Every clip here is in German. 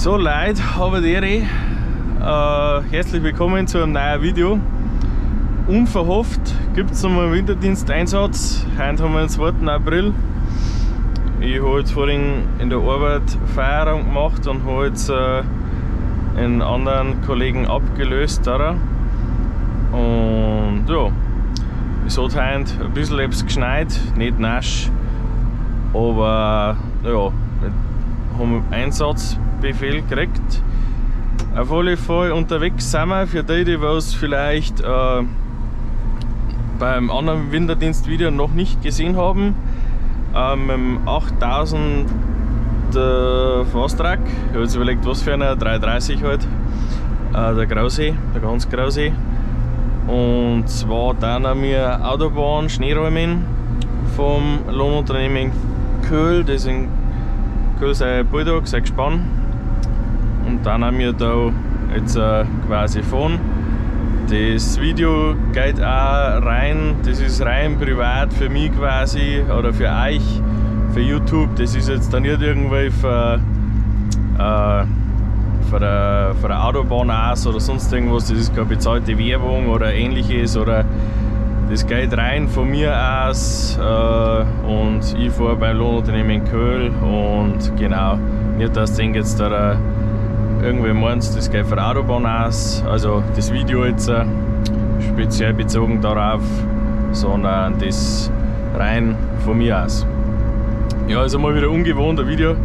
So Leute, habe die herzlich willkommen zu einem neuen Video. Unverhofft gibt es nochmal einen Winterdiensteinsatz. Heute haben wir den 2. April. Ich habe jetzt vorhin in der Arbeit Feierabend gemacht und habe jetzt einen anderen Kollegen abgelöst. Und ja, es hat heute ein bisschen etwas geschneit, nicht nasch, aber ja, wir haben Einsatzbefehl gekriegt. Auf alle Fälle unterwegs sind wir, für die was vielleicht beim anderen Winterdienstvideo noch nicht gesehen haben, mit dem 8000 Fastrack. Ich habe jetzt überlegt, was für einer, 330 halt, der Grausee, der ganz Grausee. Und zwar dann haben wir Autobahn Schneeräumen vom Lohnunternehmen Köhl, das in Köhl sein Bulldog, sein Gespann. Und dann haben wir da jetzt quasi fahren. Das Video geht auch rein, das ist rein privat für mich quasi oder für euch, für YouTube. Das ist jetzt dann nicht irgendwie für eine Autobahn aus oder sonst irgendwas, das ist keine bezahlte Werbung oder ähnliches, oder das geht rein von mir aus und ich fahre beim Lohnunternehmen Köhl und genau, nicht dass du jetzt da irgendwie meinst, das geht von der Autobahn aus, also das Video jetzt speziell bezogen darauf, sondern das rein von mir aus. Ja, also mal wieder ungewohnt ein Video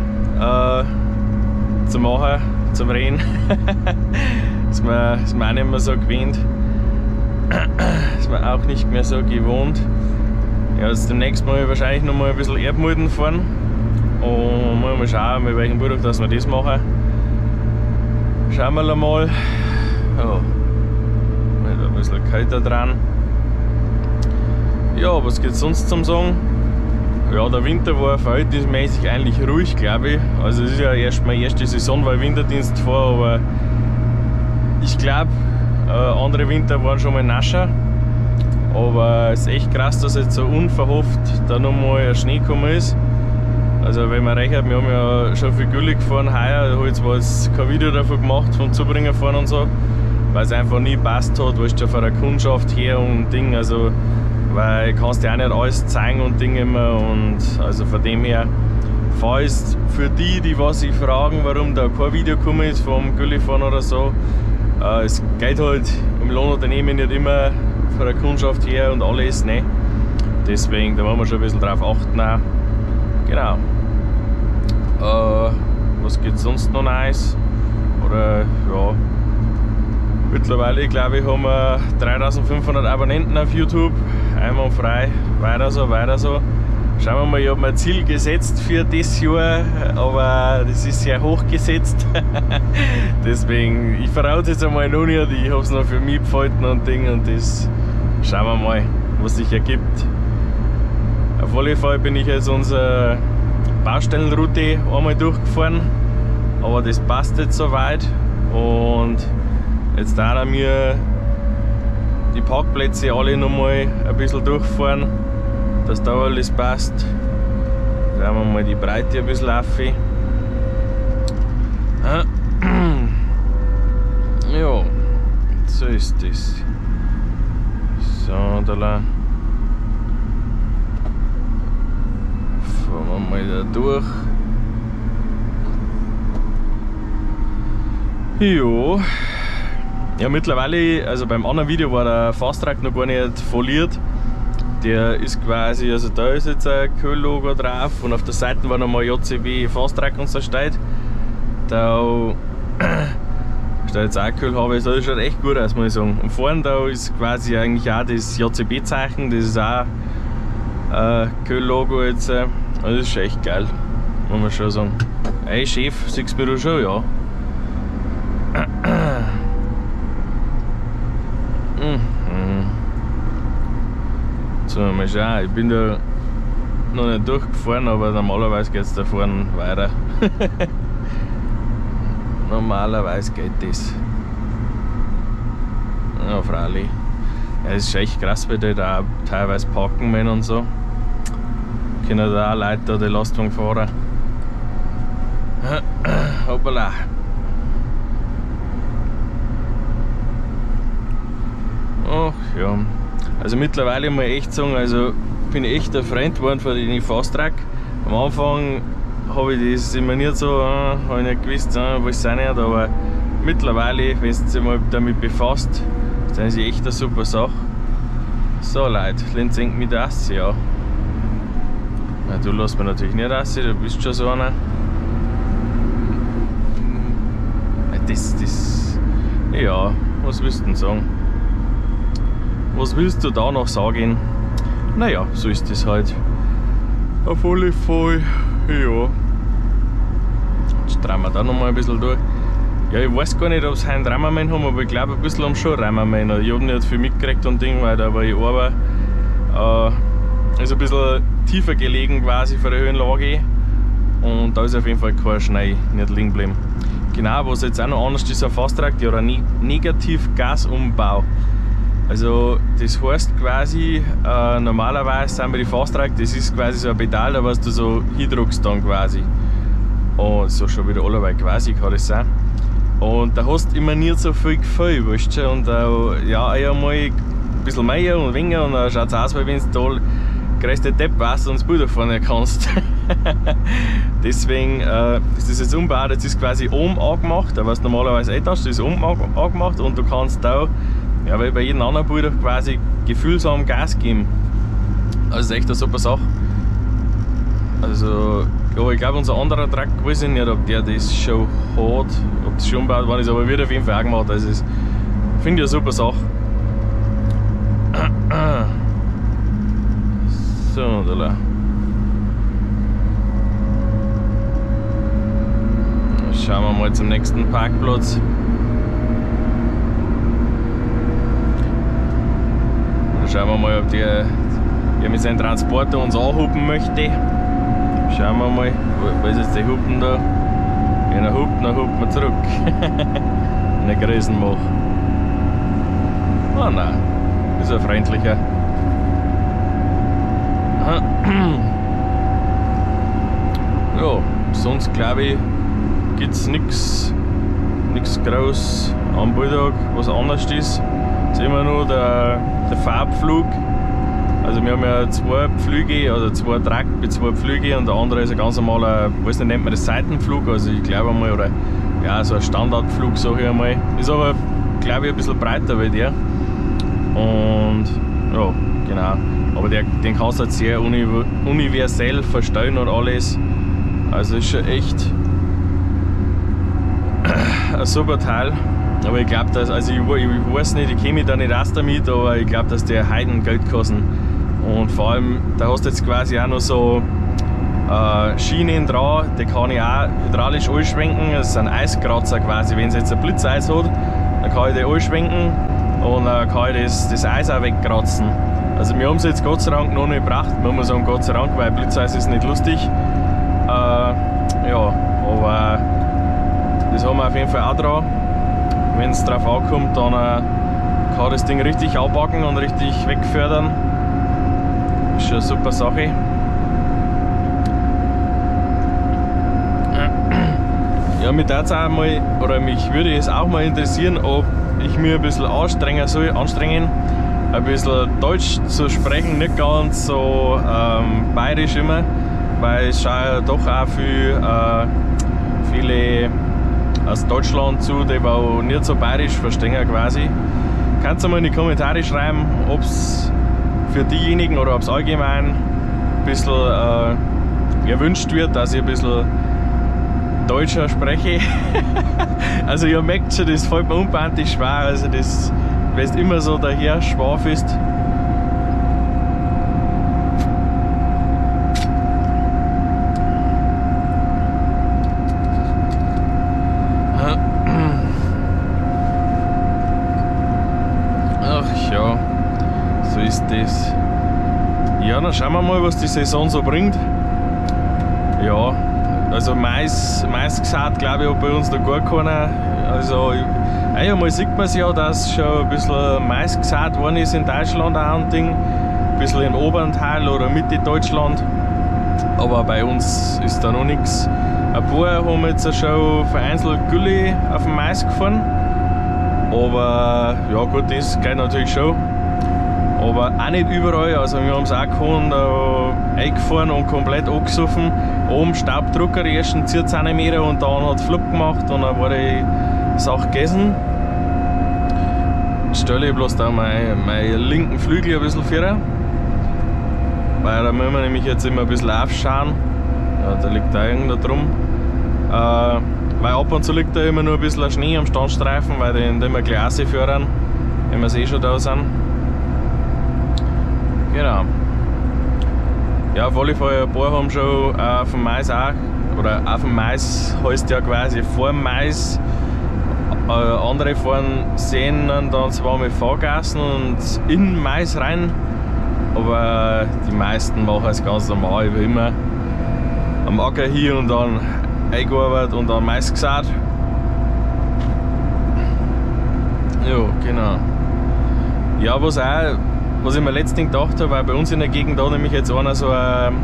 zu machen, zum Reden. Ist mir auch nicht mehr so gewöhnt. Ist mir auch nicht mehr so gewohnt. Ja, jetzt demnächst mal wahrscheinlich noch mal ein bisschen Erdmulden fahren und mal schauen, mit welchem Produkt dass wir das machen. Schauen wir mal. Ja, mit ein bisschen kälter dran. Ja, was gibt es sonst zum Sagen? Ja, der Winter war verhältnismäßig eigentlich ruhig, glaube ich. Also es ist ja erst meine erste Saison, weil ich Winterdienst fahre, aber ich glaube, andere Winter waren schon mal nascher. Aber es ist echt krass, dass jetzt so unverhofft da nochmal ein Schnee gekommen ist. Also wenn man rechnet, wir haben ja schon viel Gülle gefahren heuer, da habe ich zwar jetzt kein Video davon gemacht, vom Zubringerfahren und so, weil es einfach nie passt hat, weil es schon von der Kundschaft her und Ding, also weil du kannst ja auch nicht alles zeigen und Dinge immer, und also von dem her, falls für die was sich fragen, warum da kein Video gekommen ist vom Güllefahren oder so, es geht halt im Lohnunternehmen nicht immer von der Kundschaft her und alles, ne? Deswegen, da wollen wir schon ein bisschen drauf achten auch. Genau. Was gibt es sonst noch Neues? Oder ja, mittlerweile glaube ich haben wir 3500 Abonnenten auf YouTube. Einwandfrei, weiter so, weiter so. Schauen wir mal, ich habe mir ein Ziel gesetzt für das Jahr, aber das ist sehr hoch gesetzt. Deswegen, ich verrate jetzt einmal noch nicht, ich habe es noch für mich behalten und Ding, und das schauen wir mal, was sich ergibt. Auf alle Fälle bin ich jetzt unsere Baustellenroute einmal durchgefahren, aber das passt jetzt soweit, und jetzt werden wir die Parkplätze alle nochmal ein bisschen durchfahren, dass da alles passt. Schauen wir mal die Breite ein bisschen auf. Ja, so ist das. So, da fahren wir mal da durch. Jo. Ja, mittlerweile, also beim anderen Video war der Fastrack noch gar nicht foliert. Der ist quasi, also da ist jetzt ein Köhl-Logo drauf und auf der Seite war nochmal JCB Fastrack und so steht. Da steht jetzt auch Köhl-Habe, das schaut echt gut aus, muss ich sagen. Und vorne da ist quasi eigentlich auch das JCB-Zeichen, das ist auch Köhl-Logo jetzt. Also das ist schon echt geil, muss man schon sagen. Ey Chef, siehst du mir da schon, ja. So, mal schauen, ich bin da noch nicht durchgefahren, aber normalerweise geht es da vorne weiter. Normalerweise geht das. Ja, freilich. Ja, es ist echt krass, weil die da teilweise parken müssen und so. Können da auch Leute da die Lastwagen fahren. Hoppala. Ach ja. Also mittlerweile muss ich echt sagen, also bin ich echt ein Freund geworden von den Fastrack. Am Anfang habe ich das immer nicht so, habe ich nicht gewusst, was es auch nicht, aber mittlerweile, wenn du dich mal damit befasst, ist das echt eine super Sache. So Leute, Lenz senkt mich das, ja. Na, du lässt mich natürlich nicht raus, du bist schon so einer. Ja, was willst du denn sagen? Was willst du da noch sagen? Naja, so ist das halt. Auf alle Fälle, ja. Jetzt drehen wir da nochmal ein bisschen durch. Ja, ich weiß gar nicht, ob sie einen Rammerman haben, aber ich glaube, ein bisschen haben schon Rammerman. Ich habe nicht viel mitgekriegt und Ding, weil da war ich arbeite. Ist ein bisschen tiefer gelegen quasi von der Höhenlage. Und da ist auf jeden Fall kein Schnee nicht liegen geblieben. Genau, was jetzt auch noch anders ist, ein Fastrack, der hat einen Negativgasumbau. Also das heißt quasi, normalerweise sind wir die Fastrack, das ist quasi so ein Pedal, da was du so hindrückst dann quasi. Und so schon wieder allerweil quasi kann das sein. Und da hast du immer nicht so viel Gefühl, weißt du? Und ja, einmal ein bisschen mehr und weniger und dann schaut es aus, wie wenn du toll größte Depp warst und das Bild vorne kannst. Deswegen ist das jetzt umgebaut, jetzt ist quasi oben angemacht, was du normalerweise hast, das ist oben angemacht und du kannst da, ja, wie bei jedem anderen Bilder quasi gefühlsam Gas geben. Also das ist echt eine super Sache. Also, ja, ich glaube unser anderer Truck, weiß ich nicht, ob der das schon hat, ob das schon umgebaut worden ist, aber wird auf jeden Fall auch gemacht. Also das finde ich eine super Sache. So, da. Schauen wir mal zum nächsten Parkplatz. Dann schauen wir mal, ob der mit seinem Transporter uns anhupen möchte. Schauen wir mal, wo ist jetzt der Hupen da? Wenn er hupt, dann hupt man zurück. Eine Größen macht. Ah nein, ist ein freundlicher. Ja, sonst glaube ich, gibt es nichts groß am Bulldog, was anders ist. Jetzt immer nur der Farbflug. Also wir haben ja zwei Flüge, also zwei Truck mit zwei Flüge und der andere ist ein ganz normaler, weiß nicht, nennt man das Seitenflug, also ich glaube einmal, oder ja, so ein Standardflug, sage ich einmal. Ist aber, glaube ich, ein bisschen breiter wie der. Und ja, genau. Aber den kannst du halt sehr universell verstellen und alles. Also ist schon echt ein super Teil. Aber ich glaube, dass, also ich weiß nicht, ich kenne mich da nicht aus damit, aber ich glaube, dass der Heiden Geld kostet. Und vor allem, da hast du jetzt quasi auch noch so Schienen dran, die kann ich auch hydraulisch anschwenken. Das sind Eiskratzer quasi. Wenn es jetzt ein Blitzeis hat, dann kann ich den anschwenken und dann kann ich das Eis auch wegkratzen. Also wir haben es jetzt Gott sei Dank noch nicht gebracht, muss man sagen, Gott sei Dank, weil Blitzeis ist nicht lustig. Ja, aber das haben wir auf jeden Fall auch dran. Wenn es drauf ankommt, dann kann das Ding richtig abpacken und richtig wegfördern. Ist schon eine super Sache. Ja, mich würde es auch mal interessieren, ob ich mich ein bisschen anstrengen soll, ein bisschen Deutsch zu sprechen, nicht ganz so bayerisch immer, weil es schauen ja doch auch viele aus Deutschland zu, die auch nicht so bayerisch verstehen quasi. Kannst du mal in die Kommentare schreiben, ob es für diejenigen oder ob es allgemein ein bisschen gewünscht wird, dass ich ein bisschen Deutscher spreche. Also ihr merkt schon, das fällt mir unbändig schwer, also das, wenn du immer so daher schwafest. Ach ja, so ist das. Ja, dann schauen wir mal, was die Saison so bringt. Ja. Also Mais gesät, glaube ich, hat bei uns noch gar keiner. Also einmal sieht man es ja, dass schon ein bisschen Mais gesät worden ist in Deutschland auch ein Ding. Ein bisschen im oberen Teil oder Mitte Deutschland. Aber bei uns ist da noch nichts. Ein paar haben jetzt schon vereinzelt Gully auf dem Mais gefahren. Aber ja gut, das geht natürlich schon. Aber auch nicht überall. Also wir haben es auch gehabt, eingefahren und komplett angesoffen. Oben Staubdrucker, die ersten 10 cm und dann hat es Flug gemacht und dann war die Sache gegessen. Jetzt stelle ich bloß da meinen linken Flügel ein bisschen vor. Weil da müssen wir nämlich jetzt immer ein bisschen aufschauen. Ja, da liegt da irgendwo drum. Weil ab und zu liegt da immer nur ein bisschen Schnee am Standstreifen, weil die immer gleich fahren, wenn wir eh schon da sind. Genau. Ja, auf alle Fälle, ein paar haben schon auf dem Mais auch, oder auf dem Mais heißt ja quasi vor dem Mais. Andere fahren sehen dann zweimal Fahrgassen und in den Mais rein. Aber die meisten machen es ganz normal, wie immer. Am Acker hier und dann eingearbeitet und dann Mais gesät. Ja, genau. Ja, was ich mir letztens gedacht habe, weil bei uns in der Gegend da nämlich jetzt einer so ein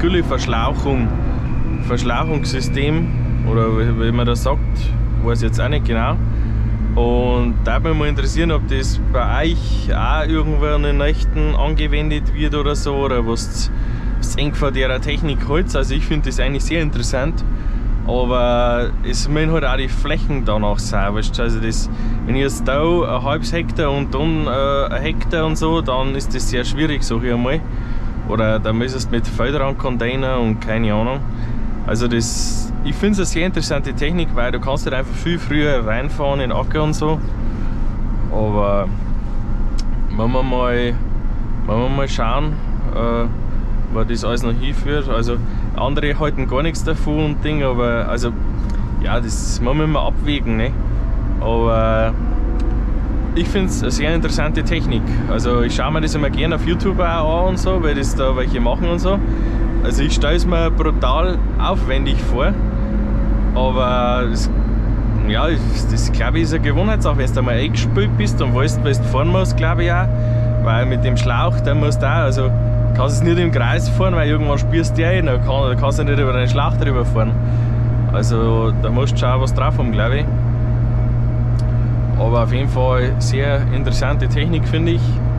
Verschlauchungssystem, oder wie man das sagt, weiß ich jetzt auch nicht genau. Und da würde mich mal interessieren, ob das bei euch auch irgendwo in den Nächten angewendet wird oder so, oder was eng von der Technik hält. Also ich finde das eigentlich sehr interessant, aber es müssen halt auch die Flächen danach sein. Weißt du? Also das, wenn ich jetzt da ein halbes Hektar und dann ein Hektar und so, dann ist das sehr schwierig, sag ich einmal. Oder da müsstest du mit Feldrandcontainer und keine Ahnung. Also das, ich finde es eine sehr interessante Technik, weil du kannst halt einfach viel früher reinfahren in den Acker und so. Aber wenn wir mal schauen, wo das alles noch hinführt. Also andere halten gar nichts davon und Ding, aber also ja, das muss man mal abwägen, ne? Aber ich finde es eine sehr interessante Technik. Also ich schaue mir das immer gerne auf YouTube auch an und so, weil das da welche machen und so. Also ich stelle es mir brutal aufwendig vor, aber das glaube ich ist eine Gewohnheitssache, wenn du da mal eingespült bist und weißt, du fahren musst, glaube ich auch, weil mit dem Schlauch, der musst du auch, also kannst es nicht im Kreis fahren, weil irgendwann spürst du ein, dann kannst du nicht über den Schlauch drüber fahren. Also da musst du schauen, was drauf haben, glaube ich. Aber auf jeden Fall sehr interessante Technik, finde ich.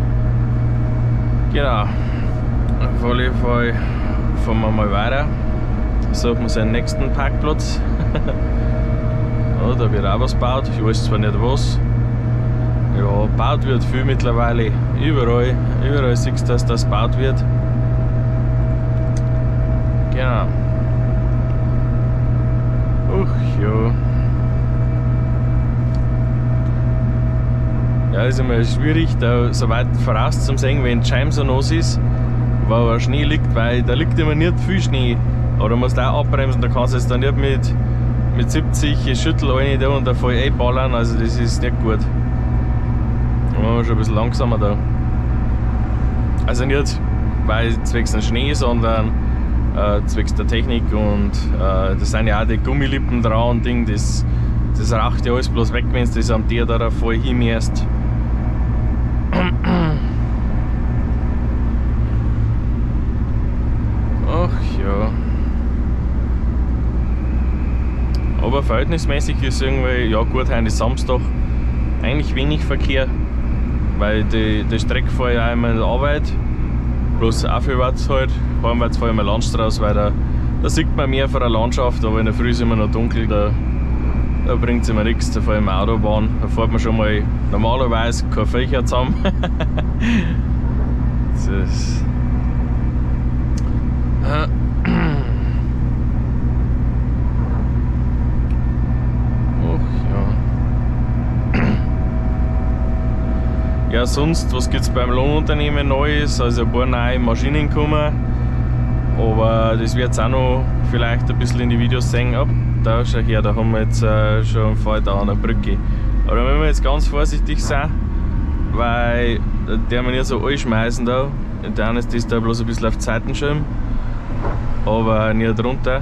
Genau. Auf alle Fall fahren wir mal weiter. Suchen wir seinen nächsten Parkplatz. Ja, da wird auch was gebaut, ich weiß zwar nicht was. Ja, gebaut wird viel mittlerweile. Überall siehst du, dass das gebaut wird. Genau. Uch, ja. Ja, ist immer schwierig, da so weit voraus zu sehen, wenn die Scheibe so nass ist, wo der Schnee liegt, weil da liegt immer nicht viel Schnee. Aber du musst auch abbremsen, da kannst du jetzt dann nicht mit 70 Schüttel rein da und da voll einballern, also das ist nicht gut. Da machen wir schon ein bisschen langsamer da. Also nicht weil zwecks dem Schnee, sondern zwecks der Technik und da sind ja auch die Gummilippen dran und Ding, das raucht ja alles bloß weg, wenn du das am Tier da voll hinmährst. Ach ja. Aber verhältnismäßig ist irgendwie, ja gut, heute ist Samstag, eigentlich wenig Verkehr, weil die Strecke fahre ich auch immer in der Arbeit, bloß aufwärts halt, heimwärts fahre ich mal Landstraße, weil da sieht man mehr von der Landschaft, aber in der Früh ist immer noch dunkel, da bringt es immer nichts, da fahre ich auf die Autobahn, da fährt man schon mal normalerweise keine Fächer zusammen. Das ist ja, sonst, was gibt es beim Lohnunternehmen Neues? Also ein paar neue Maschinen kommen, aber das wird es auch noch vielleicht ein bisschen in die Videos sehen. Ab da, schau her, da haben wir jetzt schon einen Fall da an der Brücke. Aber da müssen wir jetzt ganz vorsichtig sein, weil der wir nicht so anschmeißen da. Dann ist das da bloß ein bisschen auf die Seitenschirm, aber nicht drunter.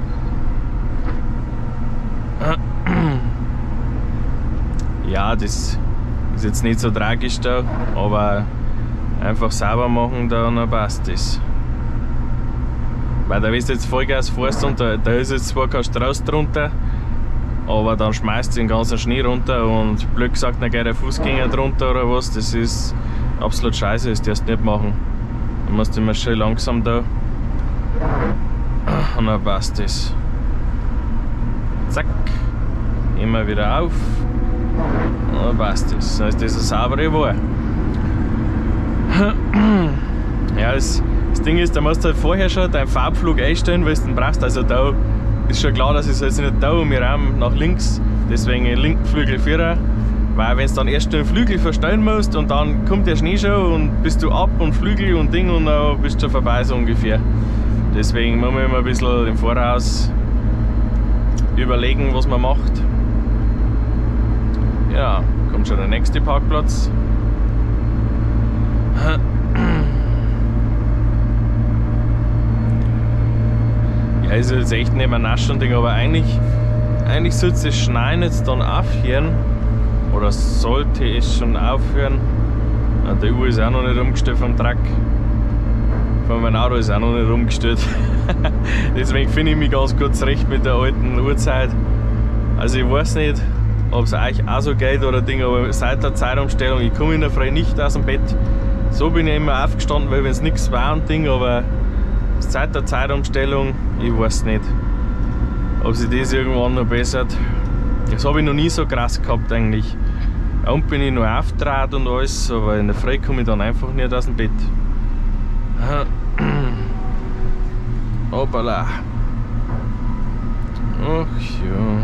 Ja, das ist jetzt nicht so tragisch da, aber einfach sauber machen, dann passt das. Weil da, wenn du jetzt Vollgas fährst und da ist jetzt zwar kein Strauß drunter, aber dann schmeißt du den ganzen Schnee runter und blöd gesagt, dann geht der Fußgänger drunter oder was, das ist absolut scheiße, das darfst du nicht machen. Dann musst du immer schön langsam da und dann passt das. Zack, immer wieder auf und dann passt das. Dann ist das eine saubere Wahl. Ja, das Ding ist, da musst du halt vorher schon deinen Farbflug einstellen, weil du den brauchst. Also da ist schon klar, dass ich jetzt nicht da und wir rahmen nach links, deswegen den linken Flügel führen. Weil wenn du dann erst den Flügel verstellen musst und dann kommt der Schnee schon und bist du ab und Flügel und Ding und dann bist du schon vorbei so ungefähr. Deswegen muss man immer ein bisschen im Voraus überlegen, was man macht. Ja, kommt schon der nächste Parkplatz. Ja, ist jetzt echt nicht mehr nasch und Ding, aber eigentlich sollte das Schneien jetzt dann aufhören. Oder sollte es schon aufhören. Ja, der Uhr ist auch noch nicht umgestellt vom Truck. Von meinem Auto ist auch noch nicht umgestellt. Deswegen finde ich mich ganz gut zurecht mit der alten Uhrzeit. Also ich weiß nicht, ob es euch auch so geht oder Ding, aber seit der Zeitumstellung, ich komme in der Früh nicht aus dem Bett. So bin ich immer aufgestanden, weil wenn es nichts war und Ding, aber seit der Zeitumstellung, ich weiß nicht, ob sich das irgendwann noch bessert. Das habe ich noch nie so krass gehabt eigentlich. Und bin ich noch aufgetrat und alles, aber in der Früh komme ich dann einfach nicht aus dem Bett. Hoppala. Ach ja.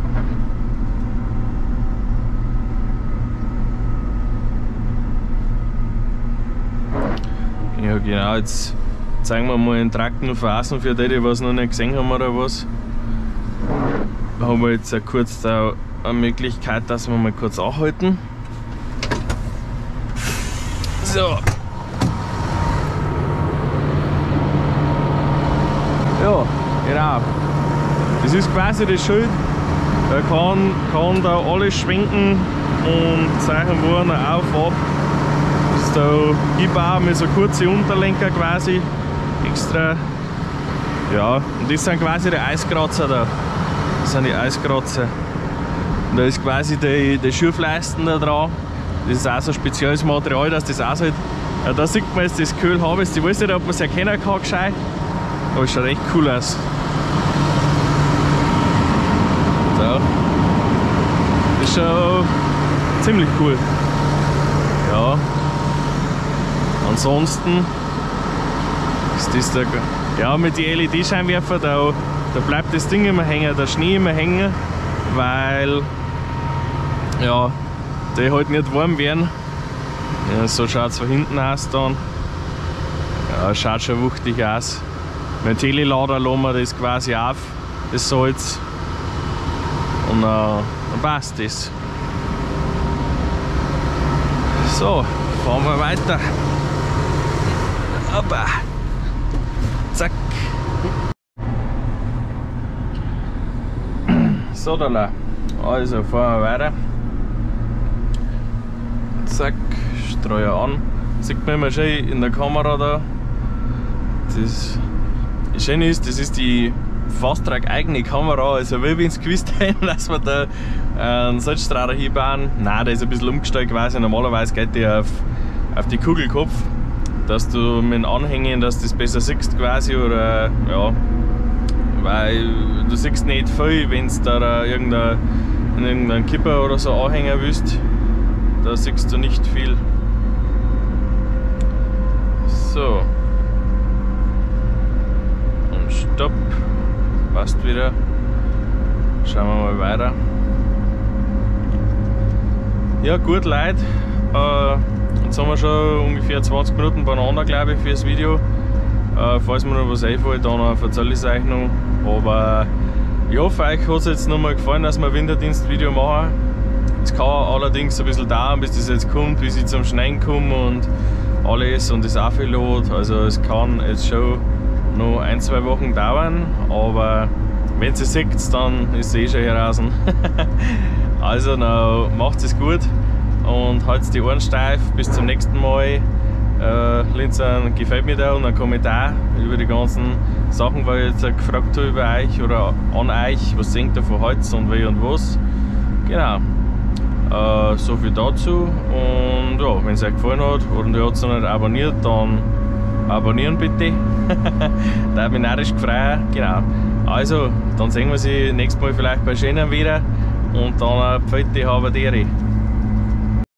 Ja genau, jetzt zeigen wir mal den Traktor von außen für die, die was noch nicht gesehen haben oder was. Da haben wir jetzt kurz da eine Möglichkeit, dass wir mal kurz anhalten. So. Ja, genau. Das ist quasi das Schild. Da kann da alles schwenken und Zeichen waren auf, ab. Das ist da einbauen mit so kurzen Unterlenker quasi. Extra. Ja, und das sind quasi die Eiskratzer da. Das sind die Eiskratzer. Und da ist quasi die Schürfleisten da dran. Das ist auch so ein spezielles Material, dass das aussieht. Ja, da sieht man jetzt das Kühlharvest. Ich weiß nicht, ob man es erkennen kann, gescheit. Aber es schaut echt cool aus. So. Das ist schon ziemlich cool. Ja. Ansonsten ist das da. Ja, mit den LED-Scheinwerfern, da bleibt das Ding immer hängen, der Schnee immer hängen, weil ja, die halt nicht warm werden. Ja, so schaut es von hinten aus dann. Ja, schaut schon wuchtig aus. Mein Telelader lassen wir das quasi auf, das Salz. Und dann passt das. So, fahren wir weiter. Hoppa. Zack. So, da. Also fahren wir weiter. Zack, streue an. Sieht man immer schön in der Kamera da. Das Schöne ist, das ist die Fastrac eigene Kamera. Also, wie wir es gewusst haben, dass wir da einen Salzstrahler hinbauen. Nein, der ist ein bisschen umgestellt quasi. Normalerweise geht der auf die Kugelkopf, dass du mit dem Anhängen, dass du das besser siehst quasi. Oder ja. Weil du siehst nicht viel, wenn du da irgendeinen Kipper oder so anhängen willst. Da siehst du nicht viel. So. Und stopp. Passt wieder. Schauen wir mal weiter. Ja gut, Leute. Jetzt haben wir schon ungefähr 20 Minuten beieinander, glaube ich, für das Video. Falls mir noch was einfällt, dann erzähle ich es euch noch. Aber ich hoffe, euch hat es jetzt nochmal gefallen, dass wir ein Winterdienst-Video machen. Es kann allerdings ein bisschen dauern, bis das jetzt kommt, bis ich zum Schneiden komme und alles und das auflädt. Also es kann jetzt schon noch 1-2 Wochen dauern, aber wenn ihr es seht, dann ist es eh schon heraus. Also macht es gut und haltet die Ohren steif. Bis zum nächsten Mal. Linzen gefällt mir da und ein Kommentar über die ganzen Sachen, weil ich jetzt gefragt habe über euch oder an euch, was denkt ihr von Holz und wie und was. Genau. So viel dazu und ja, wenn es euch gefallen hat und ihr habt es noch nicht abonniert, dann abonnieren bitte. Da bin ich narrisch gefreut. Genau. Also, dann sehen wir sie nächstes Mal vielleicht bei Schönen wieder und dann pfiat die Haberdere.